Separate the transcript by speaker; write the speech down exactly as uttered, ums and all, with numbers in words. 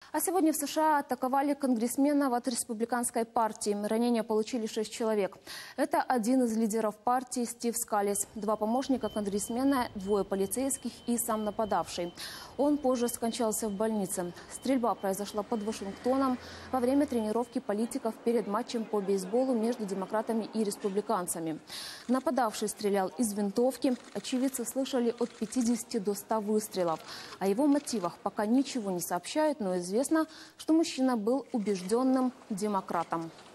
Speaker 1: А сегодня в США атаковали конгрессменов от республиканской партии. Ранения получили шесть человек. Это один из лидеров партии Стив Скалис, два помощника конгрессмена, двое полицейских и сам нападавший. Он позже скончался в больнице. Стрельба произошла под Вашингтоном во время тренировки политиков перед матчем по бейсболу между демократами и республиканцами. Нападавший стрелял из винтовки. Очевидцы слышали от пятидесяти до ста выстрелов. О его мотивах пока ничего не сообщают, но известно, что мужчина был убежденным демократом.